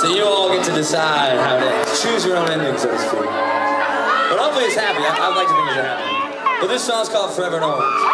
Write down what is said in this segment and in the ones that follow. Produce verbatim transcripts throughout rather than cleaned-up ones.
So you all get to decide how to choose your own ending, so to speak. But hopefully it's happy. I, I'd like to think it's happy. But this song's called Forever and Always.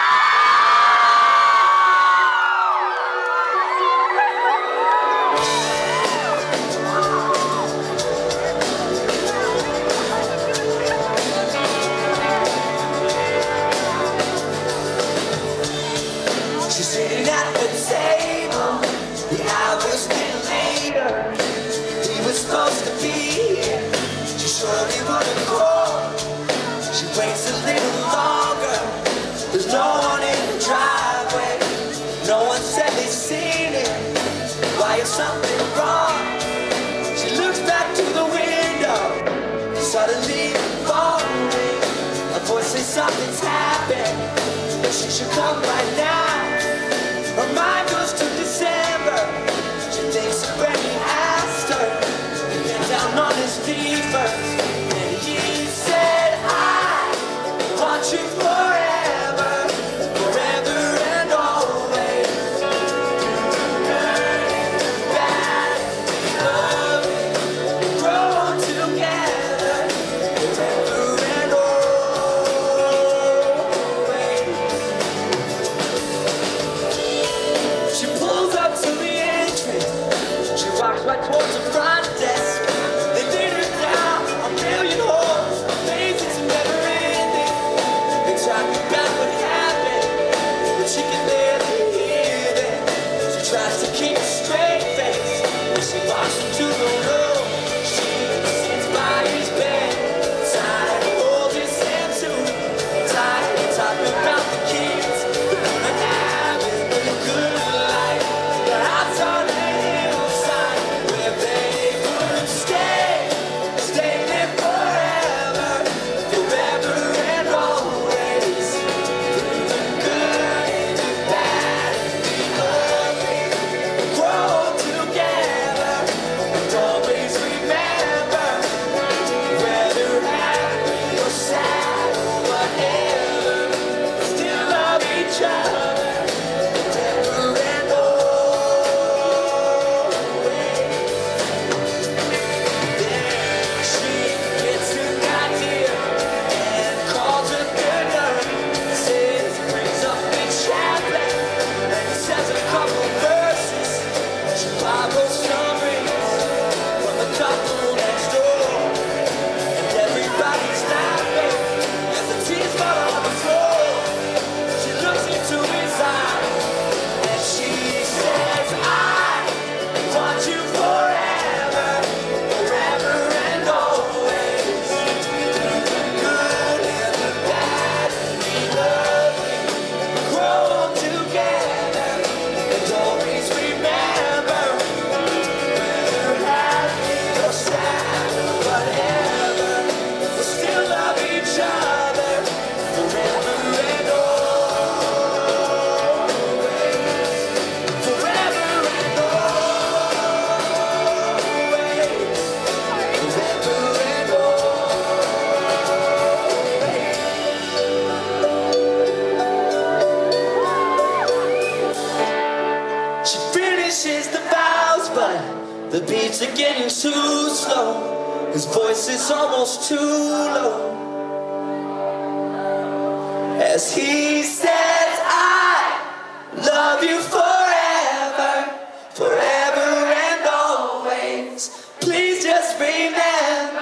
She's sitting at the table, the hours get later. He was supposed to be here, she surely wouldn't call. She waits a little longer, there's no one in the driveway. No one said they'd seen it, why is something wrong? She looks back to the window, suddenly falling. A voice says something's happened, that she should come right now. Her mind goes to December. She thinks of when he asked her. He went down on his knee first, and he said, I want you forever, forever and always. Bad, love, grow together, forever and always. She pulls up to the entrance. She walks right towards the front desk. They lead her down a million holes, a maze that's never ending. They talk about what happened, but she can barely hear them. She tries to keep a straight face when she walks into the room. She sits by his bed, tired to hold his hand too, tired to talk about the kids, the woman having a good life, the house on the hillside where they would stay, stay there forever, forever and always. Through the good and the bad and the ugly, grow together and always remember, whether happy or sad or whatever, still love each other, forever and always. Then she gets an idea and calls a good nurse. Says, brings up big chaplain and says a couple verses. She borrows some rings from the couple next door, and everybody's laughing as the tears fall on the floor. She looks into his eyes and she says, I want you forever, forever and always. The good and the bad and the ugly, grow together and always remember, whether happy or sad or whatever, we'll still love each other, forever and always. Forever and always. Forever and always. She finishes the vows, but the beats are getting too slow. His voice is almost too low as he says, I love you forever, forever and always. Please just remember.